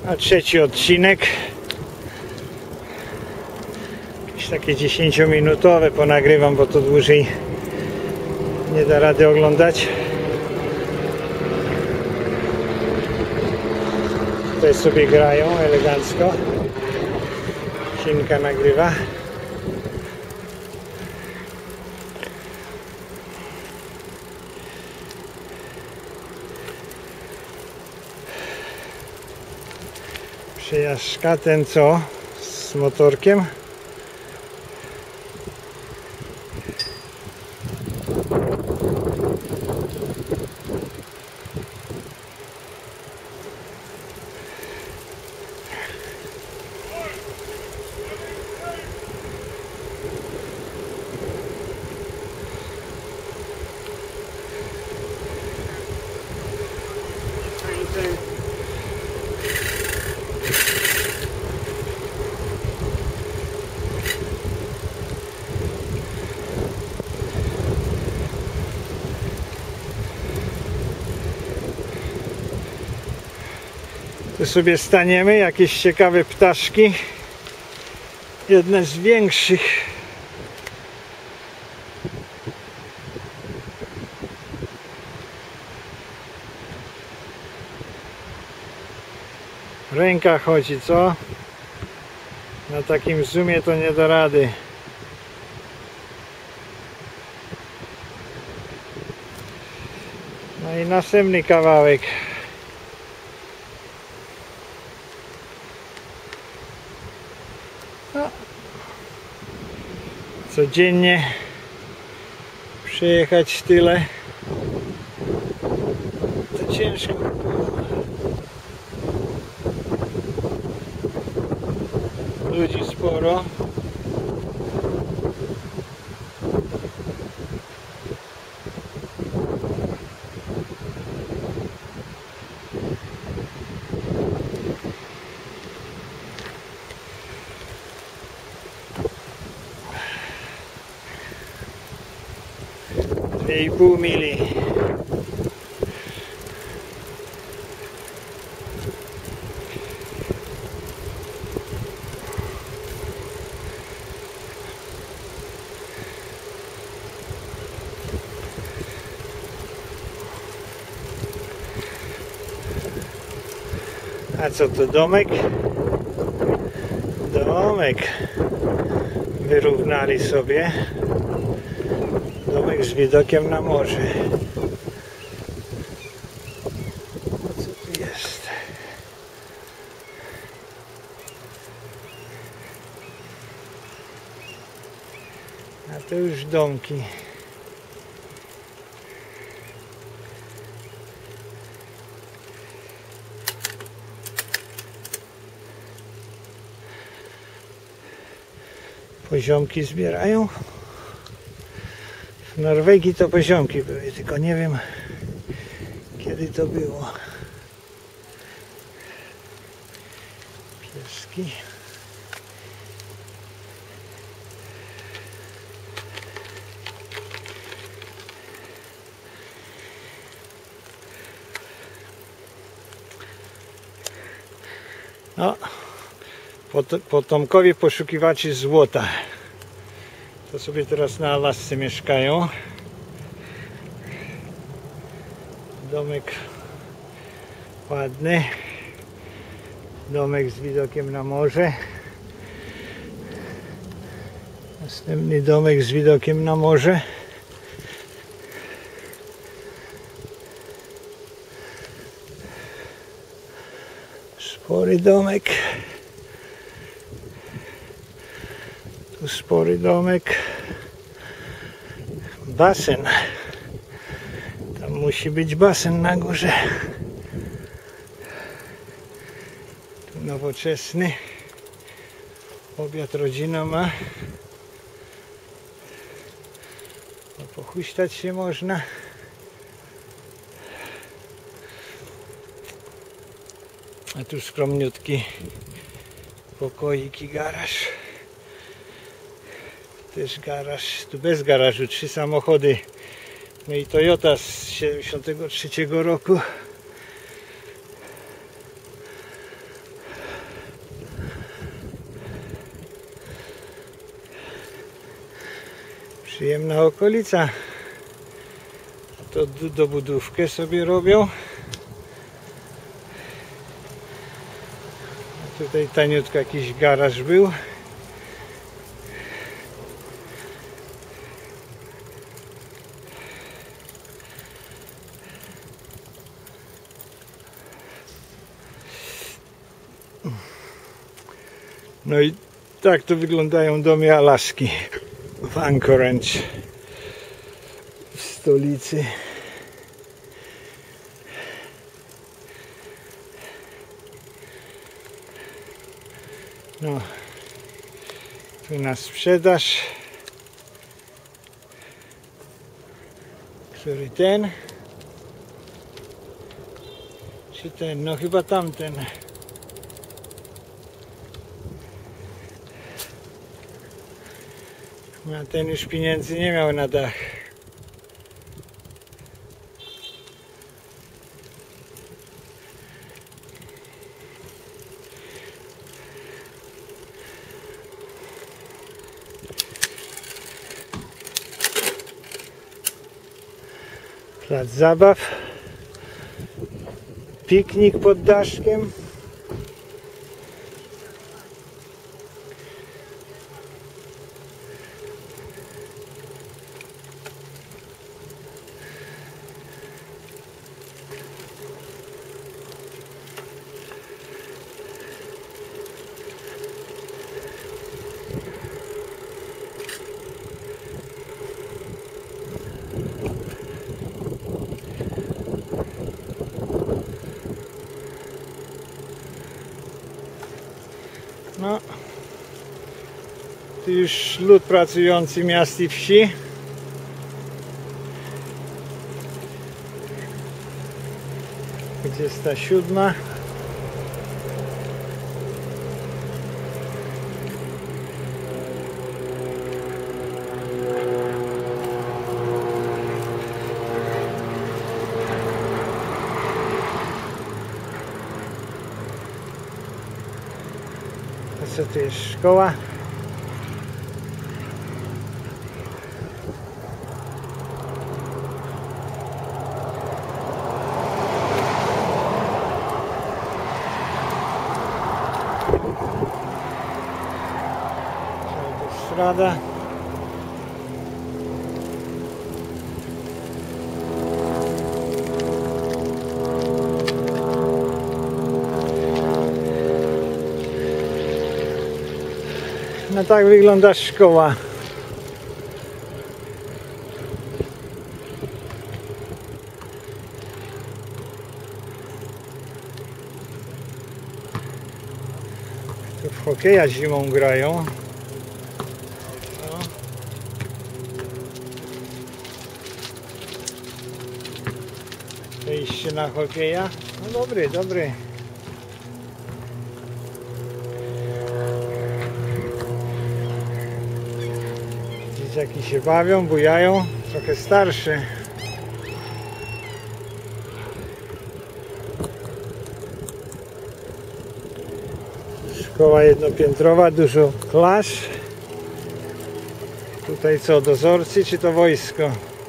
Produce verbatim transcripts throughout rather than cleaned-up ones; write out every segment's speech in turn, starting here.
A trzeci odcinek, jakieś takie dziesięciominutowe ponagrywam, bo to dłużej nie da rady oglądać. Tutaj sobie grają elegancko. Chinka nagrywa. Przejażdżka, ten co z motorkiem. Tu sobie staniemy, jakieś ciekawe ptaszki, jedne z większych. Ręka chodzi, co? Na takim zoomie to nie da rady. No i następny kawałek. No. Codziennie przejechać tyle to ciężko. Ludzi sporo. dwie i pół mili. A co to, domek? Domek wyrównali sobie. Domek z widokiem na morze. Co tu jest? A to już domki. Poziomki zbierają. W Norwegii to poziomki były, tylko nie wiem kiedy to było. Pieski. No, potomkowie poszukiwaczy złota. To sobie teraz na Alasce mieszkają. Domek ładny. Domek z widokiem na morze. Następny domek z widokiem na morze. Spory domek. Tu spory domek. Basen. Tam musi być basen na górze. Tu nowoczesny. Obiad rodzina ma. No, pochuśtać się można. A tu skromniutki pokoik i garaż. Też garaż, tu bez garażu, trzy samochody. No i Toyota z siedemdziesiątego trzeciego roku. Przyjemna okolica. A to dobudówkę sobie robią. A tutaj taniutko jakiś garaż był. No i tak to wyglądają domy Alaski w Anchorage, w stolicy. No, tu na sprzedaż. Który ten? Czy ten? No chyba tamten. A ten już pieniędzy nie miał na dach. Plac zabaw. Piknik pod daszkiem. No, tu już lud pracujący miast i wsi. dwudziesta siódma. A co tu jest? Szkoła? Autostrada. No tak wygląda szkoła. Tu w hokeja zimą grają. No. Wejście na hokeja. No dobry, dobry. Dzieciaki się bawią, bujają, trochę starsze. Szkoła jednopiętrowa, dużo klas. Tutaj co, dozorcy czy to wojsko?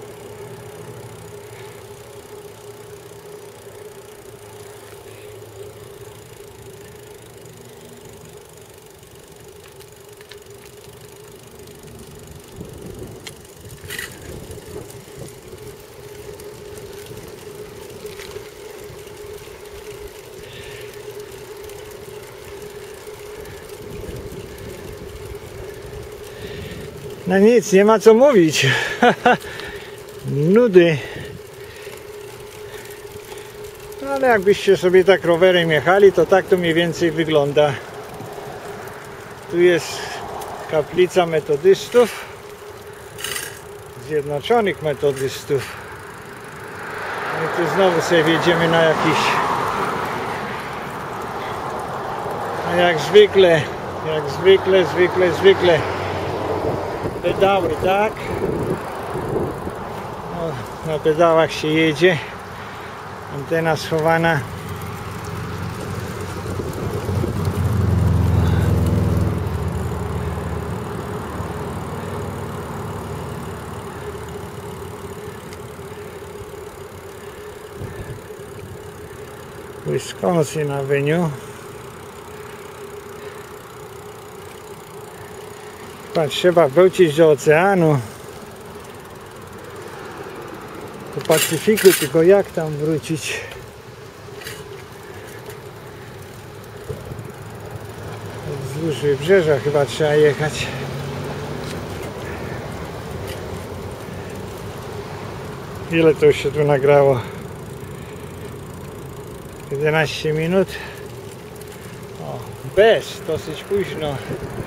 No nic, nie ma co mówić. Nudy. No ale jakbyście sobie tak rowerem jechali, to tak to mniej więcej wygląda. Tu jest kaplica metodystów, Zjednoczonych Metodystów. No i tu znowu sobie wjedziemy na jakiś, no jak zwykle, jak zwykle, zwykle, zwykle pedały, tak? No, na pedałach się jedzie. Antena schowana. Wisconsin Avenue. Patrz, trzeba wrócić do oceanu. Do Pacyfiku, tylko jak tam wrócić? Wzdłuż wybrzeża chyba trzeba jechać. Ile to już się tu nagrało? jedenaście minut. O, bez, dosyć późno.